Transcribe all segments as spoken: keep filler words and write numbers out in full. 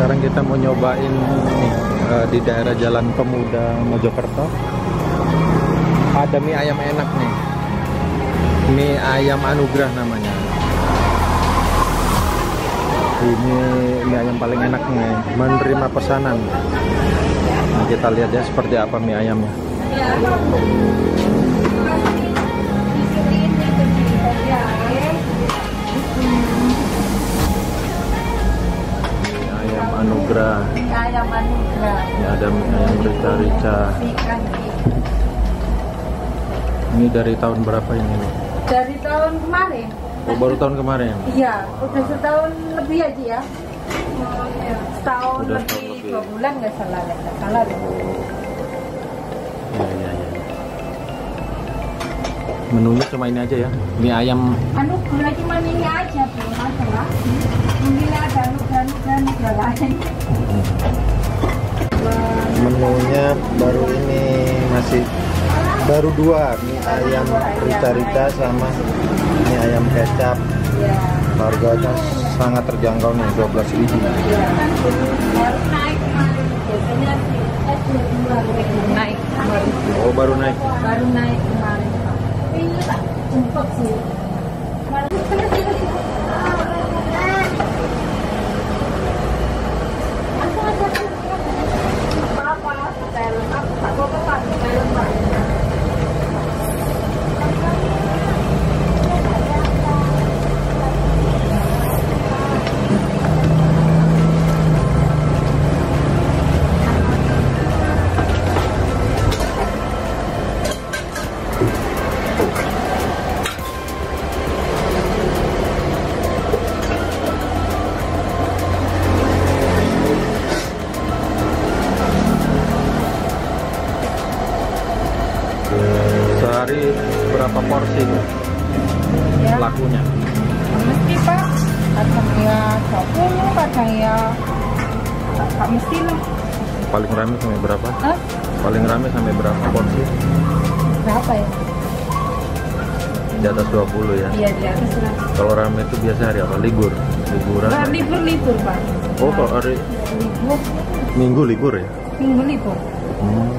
Sekarang kita mau nyobain nih, uh, di daerah Jalan Pemuda Mojokerto. Ada mie ayam enak nih. Mie ayam Anugrah namanya. Ini mie ayam paling enak nih, menerima pesanan. Nah, kita lihat ya seperti apa mie ayamnya. Mie ayam Anugrah. Mie ayam Anugrah. Ini ada mie ayam rica-rica. Ini dari tahun berapa ini nih? Dari tahun kemarin. Oh, baru tahun kemarin? Iya, udah setahun lebih aja ya. Setahun Udah lebih, setahun lebih. dua bulan nggak salah, nggak salah. Oh. Ya, ya, ya. Menunya cuma ini aja ya, mie ayam. Anugrah cuma ini aja, belum masalah. Mungkin ada anugrah, anugrah, anugrah lain. Menunya baru ini masih baru dua, mie ayam rica-rica sama mie ayam kecap. Ya. Harganya sangat terjangkau nih, dua belas ribu. Ya. Baru naik kemarin, biasanya sih eh, dua dua naik baru. Oh, baru naik. Baru naik kemarin. Ini tak jemput sih. Apa-apa, talent aku tak mau kepan, talent Pak. Sehari berapa porsi Ya. lakunya? Mesti Pak, kadang ya dua puluh, kadang ya tak mesti lah. Paling rame sampai berapa? Hah? Paling rame sampai berapa porsi? Berapa ya? Di atas dua puluh ya. Iya di atas lah. Kalau rame itu biasa hari apa? Libur. Liburan. Nah, libur-libur Pak. Oh, kalau hari Libur, Minggu libur ya? minggu libur. Hmm.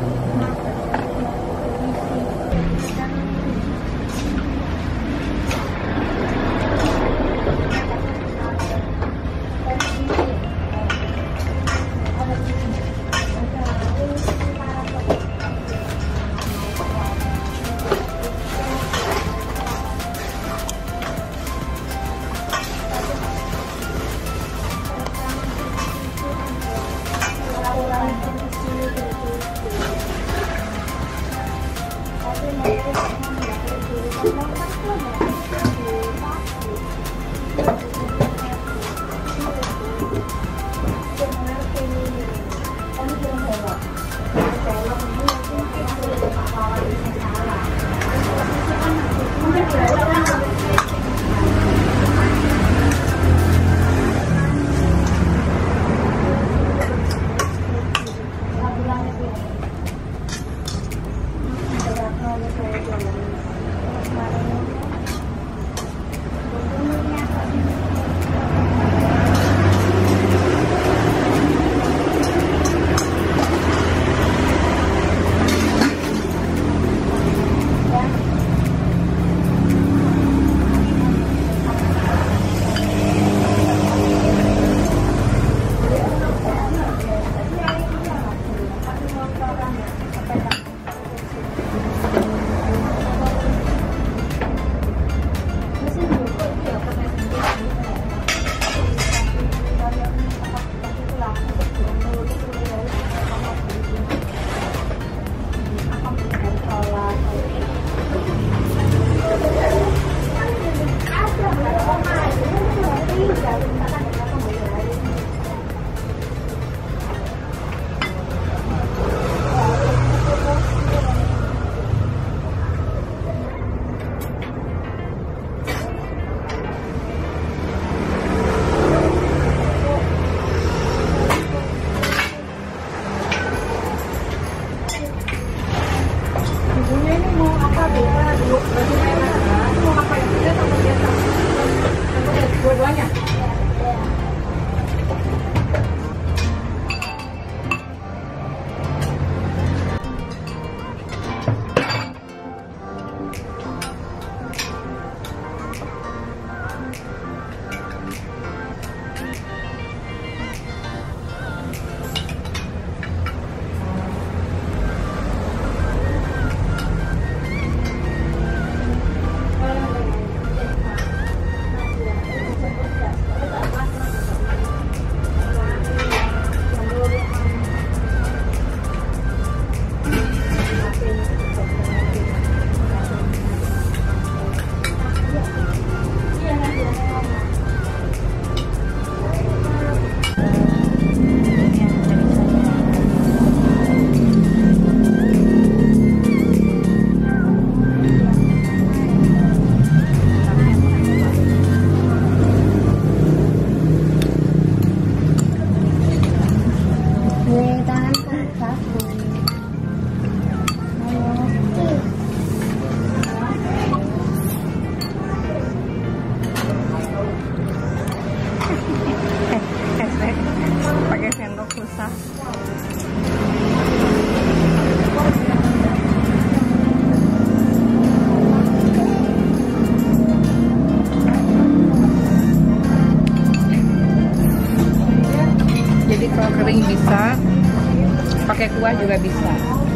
kuah juga bisa.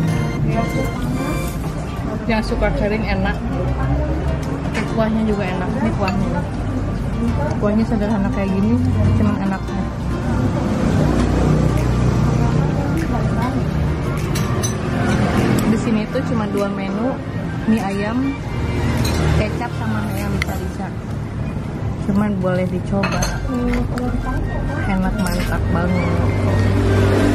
Yang suka kering enak, pakai kuahnya juga enak. Ini kuahnya, kuahnya sederhana kayak gini, cuman enaknya. Di sini tuh cuma dua menu, mie ayam, kecap sama mie ayam bisa-bisa. Cuman boleh dicoba, enak mantap banget.